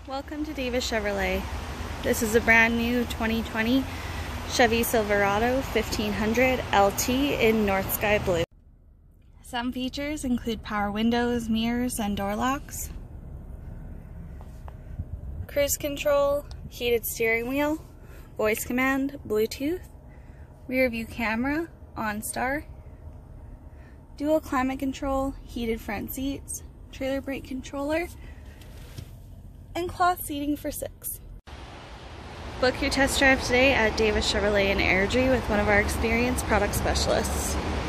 Welcome to Davis Chevrolet. This is a brand new 2020 Chevy Silverado 1500 LT in North Sky Blue. Some features include power windows, mirrors, and door locks, cruise control, heated steering wheel, voice command, Bluetooth, rear view camera, OnStar, dual climate control, heated front seats, trailer brake controller, and cloth seating for 6. Book your test drive today at Davis Chevrolet in Airdrie with one of our experienced product specialists.